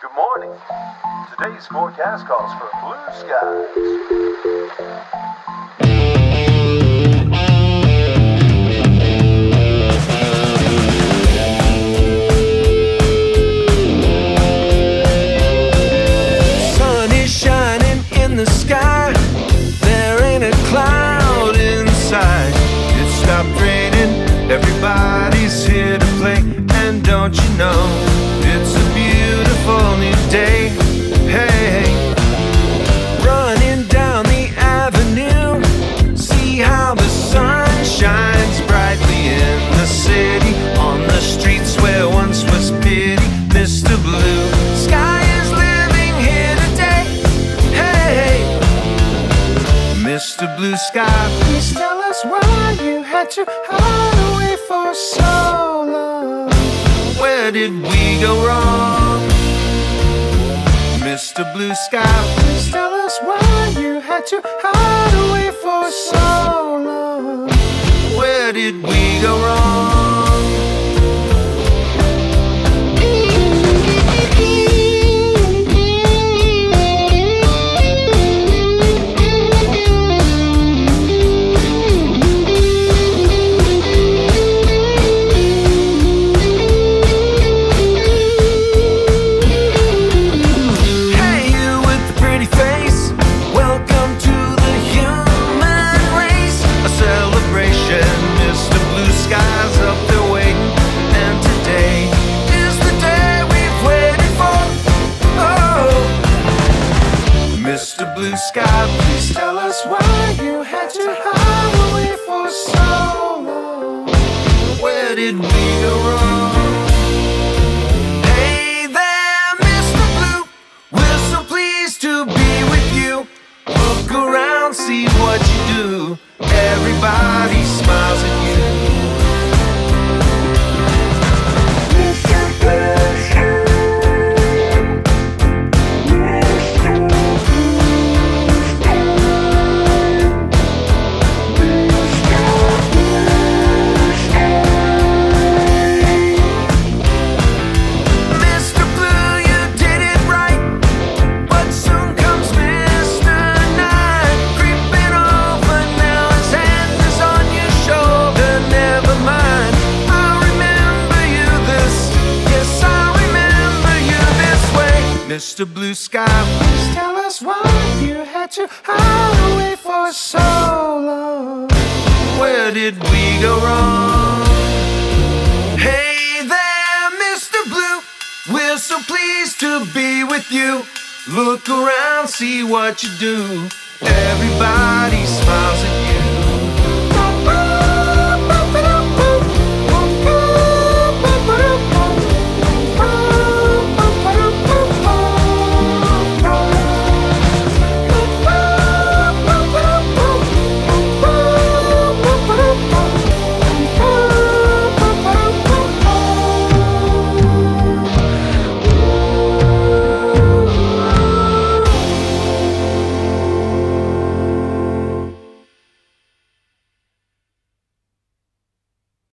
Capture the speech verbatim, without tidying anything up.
Good morning. Today's forecast calls for blue skies. The sky, there ain't a cloud inside. It stopped raining, everybody's here to play. And don't you know, it's a beautiful new day. Hey, running down the avenue, see how the sun shines brightly in the city, on the streets where once was pity. Mister Blue Sky is living here today. Hey, Mister Blue Sky, please tell us why you had to hide away for so long. Where did we go wrong? Mister Blue Sky, please tell us why you had to hide away for so long. Where did we go wrong? Mister Blue Sky, please tell us why you had to hide away for so long. Where did we go wrong? Hey there, Mister Blue, we're so pleased to be with you. Look around, see what you do. Everybody smiles at you. Mister Blue Sky, please tell us why you had to hide away for so long. Where did we go wrong? Hey there, Mister Blue, we're so pleased to be with you. Look around, see what you do. Everybody smiles at you.